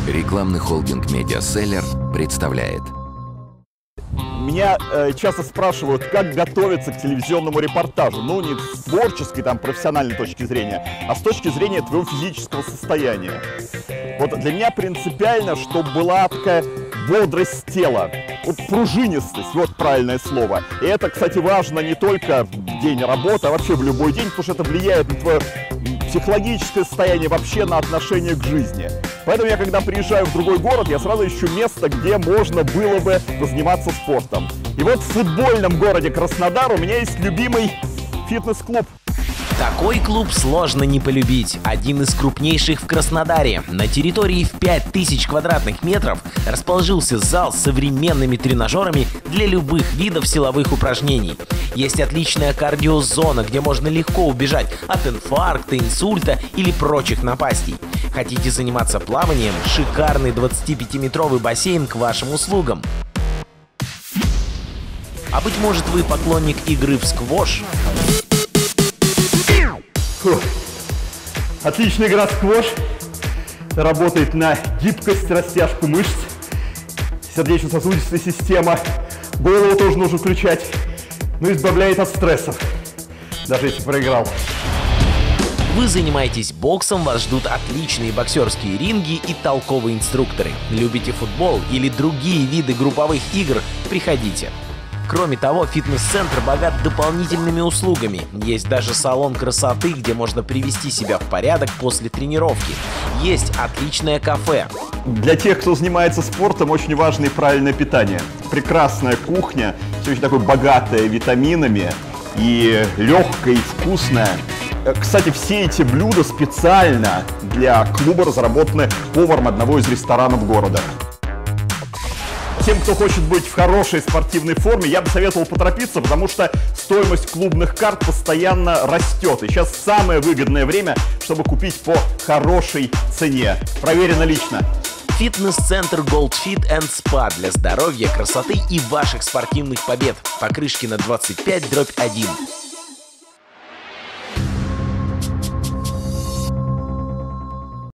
Рекламный холдинг «Медиаселлер» представляет. Меня часто спрашивают, как готовиться к телевизионному репортажу. Ну, не с творческой, там, профессиональной точки зрения, а с точки зрения твоего физического состояния. Вот для меня принципиально, чтобы была такая бодрость тела, вот пружинистость, вот правильное слово. И это, кстати, важно не только в день работы, а вообще в любой день, потому что это влияет на твое психологическое состояние, вообще на отношение к жизни. Поэтому я, когда приезжаю в другой город, я сразу ищу место, где можно было бы заниматься спортом. И вот в футбольном городе Краснодар у меня есть любимый фитнес-клуб. Такой клуб сложно не полюбить. Один из крупнейших в Краснодаре. На территории в 5000 квадратных метров расположился зал с современными тренажерами для любых видов силовых упражнений. Есть отличная кардиозона, где можно легко убежать от инфаркта, инсульта или прочих напастей. Хотите заниматься плаванием? Шикарный 25-метровый бассейн к вашим услугам. А быть может, вы поклонник игры в сквош? Фух. Отличная игра сквош. Работает на гибкость, растяжку мышц, сердечно-сосудистая система. Голову тоже нужно включать. Ну и избавляет от стрессов, даже если проиграл. Вы занимаетесь боксом, вас ждут отличные боксерские ринги и толковые инструкторы. Любите футбол или другие виды групповых игр? Приходите. Кроме того, фитнес-центр богат дополнительными услугами. Есть даже салон красоты, где можно привести себя в порядок после тренировки. Есть отличное кафе. Для тех, кто занимается спортом, очень важно и правильное питание. Прекрасная кухня, все очень такое богатое витаминами и легкое, и вкусное. Кстати, все эти блюда специально для клуба разработаны поваром одного из ресторанов города. Тем, кто хочет быть в хорошей спортивной форме, я бы советовал поторопиться, потому что стоимость клубных карт постоянно растет. И сейчас самое выгодное время, чтобы купить по хорошей цене. Проверено лично. Фитнес-центр Gold Fit and Spa для здоровья, красоты и ваших спортивных побед. Покрышкина 25/1.